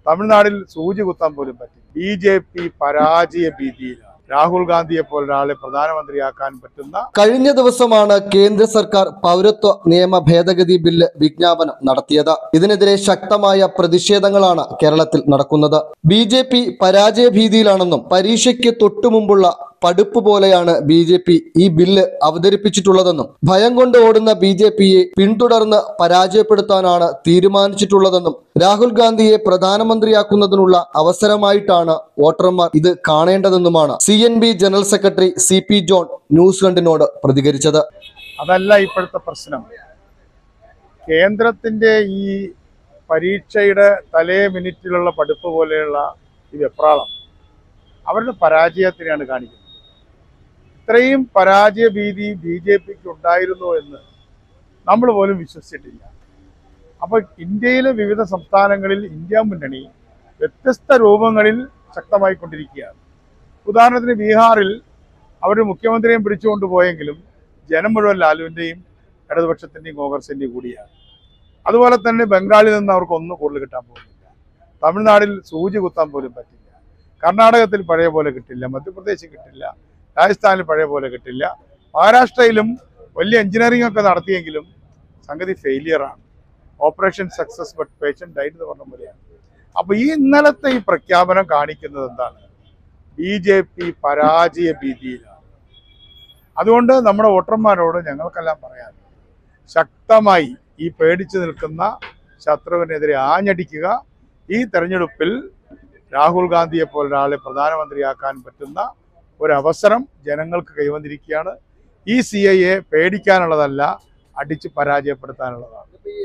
തമിഴ്നാട്ടിൽ സൂചി കുത്താൻ പോലും പറ്റി. BJP പരാജയ ഭീതിയിലാണ്. രാഹുൽ ഗാന്ധിയെ പോലെ ഒരാളെ പ്രധാനമന്ത്രിയാക്കാൻ പറ്റുന്ന. കഴിഞ്ഞ ദിവസമാണ് കേന്ദ്ര സർക്കാർ പൗരത്വ നിയമ ഭേദഗതി ബില്ല് വിജ്ഞാപനം നടത്തിയത്. ഇതിനെതിരെ ശക്തമായ പ്രതിഷേധങ്ങളാണ് കേരളത്തിൽ നടക്കുന്നത്. BJP പരാജയ ഭീതിയിലാണെന്നും പരീക്ഷയ്ക്ക് തൊട്ടുമുമ്പുള്ള പടുപ്പ് പോലെയാണ് BJP ഈ ബില്ല് അവതരിപ്പിച്ചിട്ടുള്ളതെന്നും ഭയം കൊണ്ട് ഓടുന്ന BJPയെ പിന്തുടർന്ന് പരാജയപ്പെടുത്താനാണ് തീരുമാനിച്ചിട്ടുള്ളതെന്നും രാഹുൽ ഗാന്ധിയെ പ്രധാനമന്ത്രിയാക്കുന്നതിനുള്ള അവസരമായിട്ടാണ് വോട്ടർമാർ ഇത് കാണേണ്ടതെന്നുമാണ് CNB general secretary CP John news 2 പ്രതികരിച്ചത്. അതല്ല ഇപ്പോഴത്തെ പ്രശ്നം. കേന്ദ്രത്തിന്റെ ഈ പരീക്ഷയുടെ തലേ മിനിറ്റിലുള്ള പടുപ്പ് പോലെയുള്ള ഈ വെപ്രാളം അവരുടെ പരാജയത്തിനെയാണ് കാണിക്കുന്നത്. ഇത്രയും പരാജയ ഭീതി BJPക്ക് ഉണ്ടായിരുന്നു എന്ന് നമ്മൾ പോലും വിശ്വസിച്ചിട്ടില്ല. അപ്പോൾ ഇന്ത്യയിലെ വിവിധ സംസ്ഥാനങ്ങളിൽ ഇന്ത്യ മുന്നണി വ്യത്യസ്ത രൂപങ്ങളിൽ ശക്തമായിക്കൊണ്ടിരിക്കുകയാണ്. ഉദാഹരണത്തിന് ബീഹാറിൽ അവർ മുഖ്യമന്ത്രിയെയും പിടിച്ചുകൊണ്ട് പോയെങ്കിലും ജനം മുഴുവൻ ലാലുവിൻ്റെയും ഇടതുപക്ഷത്തിൻ്റെയും കോൺഗ്രസിൻ്റെയും കൂടിയാണ്. അതുപോലെ തന്നെ ബംഗാളിൽ നിന്ന് അവർക്ക് ഒന്നും കൂടുതൽ കിട്ടാൻ പോകുന്നില്ല. തമിഴ്നാട്ടിൽ സൂചി കുത്താൻ പോലും പറ്റില്ല. കർണാടകത്തിൽ പഴയ പോലെ കിട്ടില്ല. മധ്യപ്രദേശിൽ കിട്ടില്ല. രാജസ്ഥാനിൽ പഴയ പോലെ കിട്ടില്ല. മഹാരാഷ്ട്രയിലും വലിയ എഞ്ചിനീയറിംഗ് ഒക്കെ നടത്തിയെങ്കിലും സംഗതി ഫെയിലിയറാണ്. Operation success but patient died എന്ന് പറഞ്ഞ പോലെയാണ്. അപ്പോൾ ഈ ഇന്നലത്തെ ഈ പ്രഖ്യാപനം കാണിക്കുന്നത് എന്താണ്? BJP പരാജയ ഭീതിയിലാണ്. അതുകൊണ്ട് നമ്മുടെ വോട്ടർമാരോട് ഞങ്ങൾക്കെല്ലാം പറയാൻ, ശക്തമായി ഈ പേടിച്ചു നിൽക്കുന്ന ശത്രുവിനെതിരെ ആഞ്ഞടിക്കുക. ഈ തെരഞ്ഞെടുപ്പിൽ രാഹുൽ ഗാന്ധിയെ പോലെ ഒരാളെ പ്രധാനമന്ത്രിയാക്കാൻ പറ്റുന്ന ഒരവസരം ജനങ്ങൾക്ക് കൈവന്നിരിക്കുകയാണ്. ഈ CAA പേടിക്കാനുള്ളതല്ല, അടിച്ച് പരാജയപ്പെടുത്താനുള്ളതാണ്.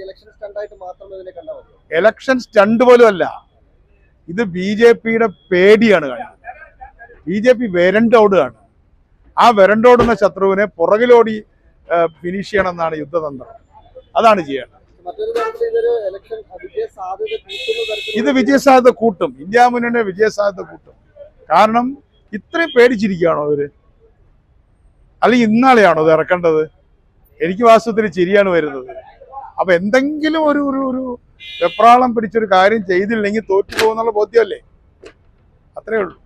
ഇലക്ഷൻ സ്റ്റണ്ട് പോലും അല്ല, ഇത് BJPയുടെ പേടിയാണ് കാണുന്നത്. BJP വരണ്ടോടുകയാണ്. ആ വരണ്ടോടുന്ന ശത്രുവിനെ പുറകിലോടി ഫിനിഷ് ചെയ്യണമെന്നാണ് യുദ്ധതന്ത്രം. അതാണ് ചെയ്യേണ്ടത്. ഇത് വിജയസാധ്യത കൂട്ടും. ഇന്ത്യ മുന്നണിയുടെ വിജയസാധ്യത കൂട്ടും. കാരണം ഇത്രയും പേടിച്ചിരിക്കുകയാണോ അവര്? അല്ലെങ്കിൽ ഇന്നാളെയാണോ ഇത് ഇറക്കേണ്ടത്? എനിക്ക് വാസ്തവത്തിൽ ചിരിയാണ് വരുന്നത്. അപ്പൊ എന്തെങ്കിലും ഒരു വെപ്രാളം പിടിച്ചൊരു കാര്യം ചെയ്തില്ലെങ്കിൽ തോറ്റു പോകുന്നുള്ള ബോധ്യമല്ലേ? അത്രേ ഉള്ളൂ.